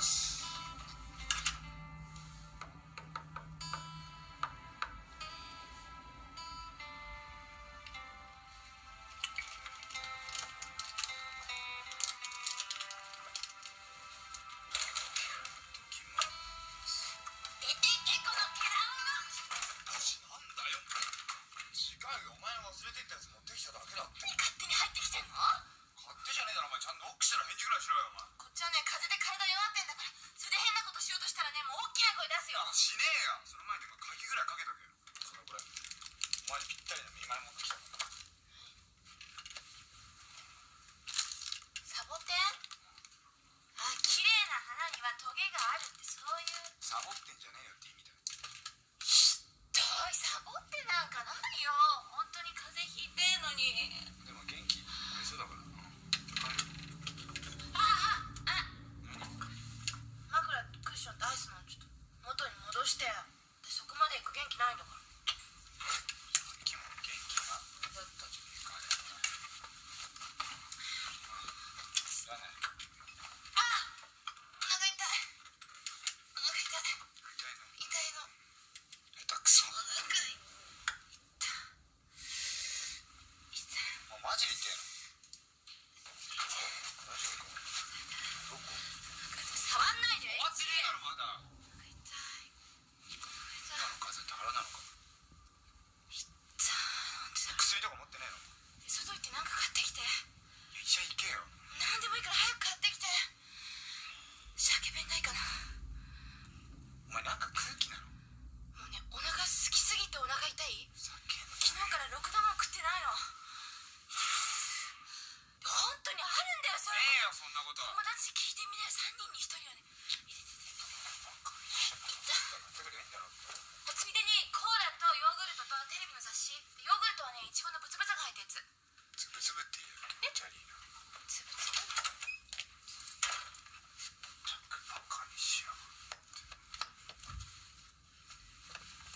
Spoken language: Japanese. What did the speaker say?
。しねえよ。その前に鍵ぐらいかけとけよ。そのこれお前にぴったりな見舞い持ってきたから。 サボテン？あ、綺麗な花にはトゲがあるってそういう。 サボってんじゃねえよって意味だよ。 ひどい、サボってなんかないよ。本当に風邪ひいてんのに。 でも元気ありそうだから。 枕クッションとアイスのちょっと元に戻して。そこまで行く元気ないんだから。